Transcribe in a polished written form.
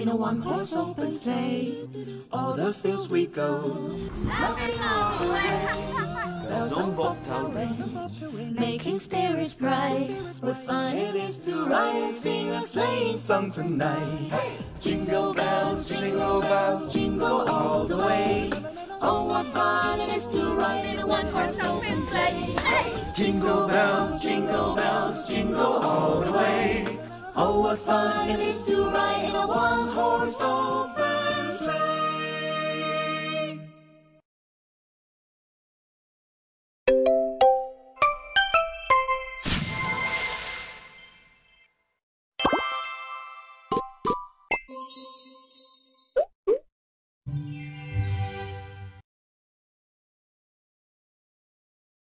in a one-horse open sleigh. All the fields we go, laughing all the way. Bells on bobtail ring, making spirits bright. What fun it is to ride and sing a sleighing song tonight. Hey! Jingle bells, jingle all the way. Oh, what fun it is to ride in a one-horse open sleigh. Hey! Jingle bells, jingle all the way. Oh, what fun it is to ride in a one-horse open sleigh.